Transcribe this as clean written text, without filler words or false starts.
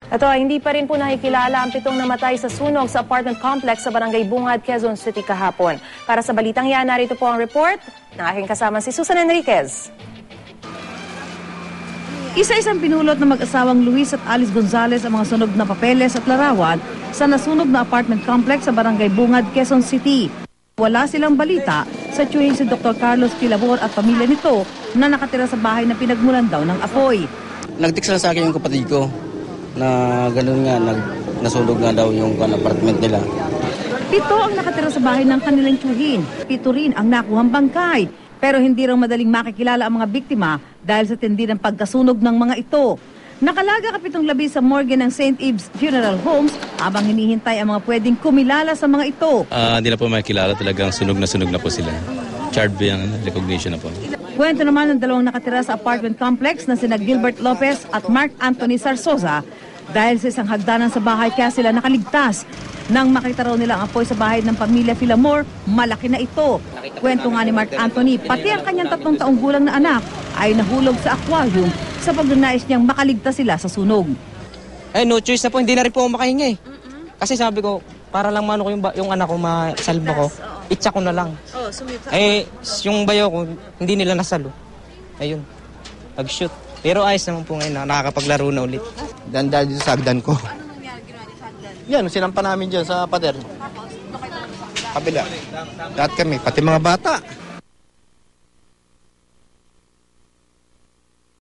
Ito ay hindi pa rin po nakikilala ang 7 namatay sa sunog sa apartment complex sa Barangay Bungad, Quezon City kahapon. Para sa balitang yan, narito po ang report ng aking kasama si Susan Enriquez. Isa-isang pinulot ng mag-asawang Luis at Alice Gonzalez ang mga sunog na papeles at larawan sa nasunog na apartment complex sa Barangay Bungad, Quezon City. Wala silang balita sa tiyuhin si Dr. Carlos Pilabor at pamilya nito na nakatira sa bahay na pinagmulan daw ng apoy. Nag-text lang sa akin yung kapatid ko na gano'n nga, nasunog nga daw yung apartment nila. 7 ang nakatira sa bahay ng kanilang tiyuhin. 7 rin ang nakuhang bangkay. Pero hindi raw madaling makikilala ang mga biktima dahil sa tindi ng pagkasunog ng mga ito. Nakalaga ka 7 labi sa morgue ng St. Ives Funeral Homes habang hinihintay ang mga pwedeng kumilala sa mga ito. Hindi na po makikilala, talagang sunog na po sila. Charred yung recognition na po. Kwento naman ng 2 nakatira sa apartment complex na sina Gilbert Lopez at Mark Anthony Sarsosa dahil sa isang hagdanan sa bahay kaya sila nakaligtas. Nang makita raw nila ang apoy sa bahay ng pamilya Filamor, malaki na ito. Kwento nga ni Mark Anthony, pati ang kanyang 3 taong gulang na anak ay nahulog sa aquarium sa pagnanais niyang makaligtas sila sa sunog. No choice na po, hindi na rin po ako makahinga eh. Kasi sabi ko, para lang mano ko yung anak ko, masalba ko, itsa ko na lang. Yung bayo ko, hindi nila nasalo. Ayun, nag-shoot. Pero ayos naman po ngayon, nakakapaglaro na ulit. Dahil dito sa hagdan ko. Anong nangyari ginawa niyo sa hagdan? Yan, sinampa namin dyan sa pader. Tapos, doon kayo sa Kabila. Lahat kami, pati mga bata.